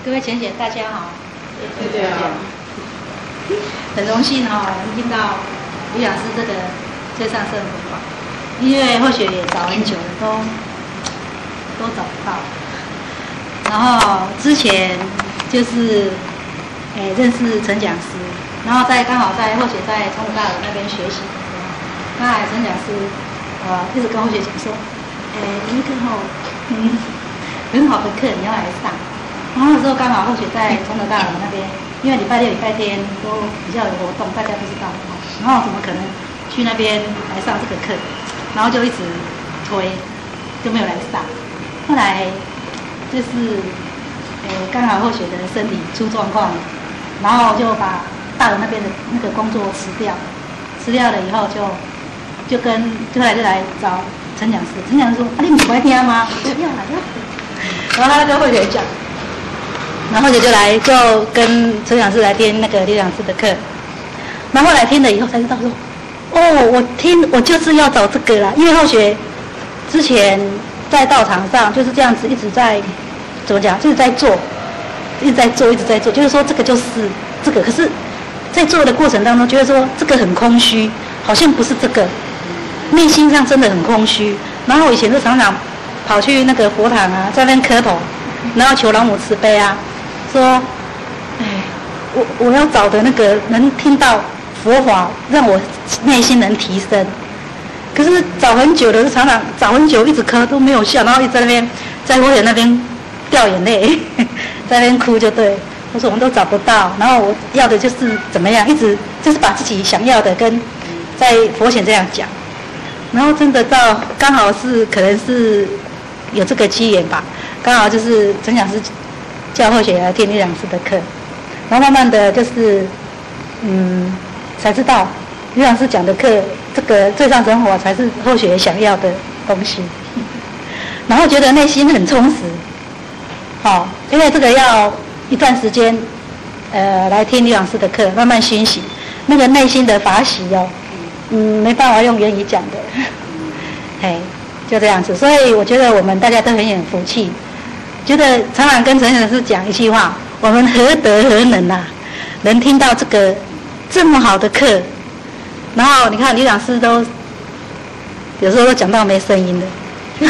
各位浅显大家好， 谢谢啊。 很荣幸能听到李老师这个最上圣文化，因为或许也找很久了，都找不到。然后之前就是认识陈讲师，然后刚好在或许在崇武大楼那边学习，那陈讲师一直跟或许讲说，有一个很好的课你要来上。然后那时候刚好或许在崇德大楼那边，因为礼拜六、礼拜天都比较有活动，大家不知道，然后怎么可能去那边来上这个课？然后就一直推，就没有来上。后来就是刚好或许的身体出状况，然后就把大楼那边的那个工作辞掉了以后就后来就来找陈讲师，陈讲师说：“啊，你不爱听吗？不要啦，不要。”然后他跟慧姐讲。然后就跟陈讲师来听那个李讲师的课，然后后来听了以后才知道说，我就是要找这个啦，因为后学之前在道场上就是这样子一直在怎么讲，就是在做，一直在做，就是说这个就是这个，可是，在做的过程当中觉得说这个很空虚，好像不是这个，内心上真的很空虚。然后我以前就常常跑去那个佛堂啊，在那边磕头，然后求老母慈悲啊。说，我要找的那个能听到佛法，让我内心能提升。可是找很久的，常常找很久，一直磕都没有效，然后一直在那边在我那边掉眼泪，在那边哭就对。我说我们都找不到，然后我要的就是怎么样，一直就是把自己想要的跟在佛前这样讲，然后真的到刚好是可能是有这个机缘吧，刚好就是陈讲师。叫后学来听李讲师的课，然后慢慢的就是，才知道李讲师讲的课，这个最上生活才是后学想要的东西，然后觉得内心很充实，因为这个要一段时间，来听李讲师的课，慢慢熏习那个内心的法喜没办法用言语讲的，就这样子，所以我觉得我们大家都很有福气。觉得常常跟陈老师讲一句话，我们何德何能啊，能听到这个这么好的课，然后你看李老师都有时候都讲到没声音的，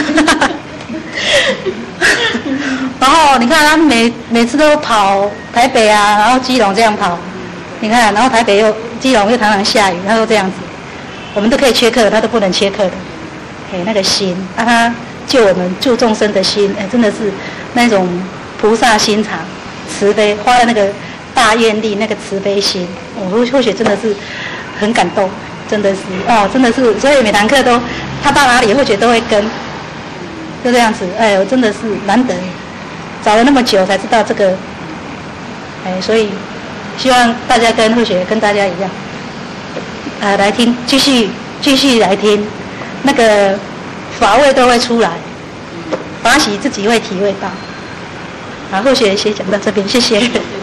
然后你看他每次都跑台北啊，然后基隆这样跑，你看，然后台北基隆又常常下雨，他都这样子，我们都可以缺课，他都不能缺课的，那个心，让他救我们救众生的心，真的是那种菩萨心肠，慈悲，花了那个大愿力，那个慈悲心，我或许真的是很感动，真的是真的是，所以每堂课都他到哪里或许都会跟，就这样子，我真的是难得，找了那么久才知道这个，所以希望大家或许跟大家一样，来听，继续来听，那个法味都会出来，法喜自己会体会到。好，后学先讲到这边，谢谢。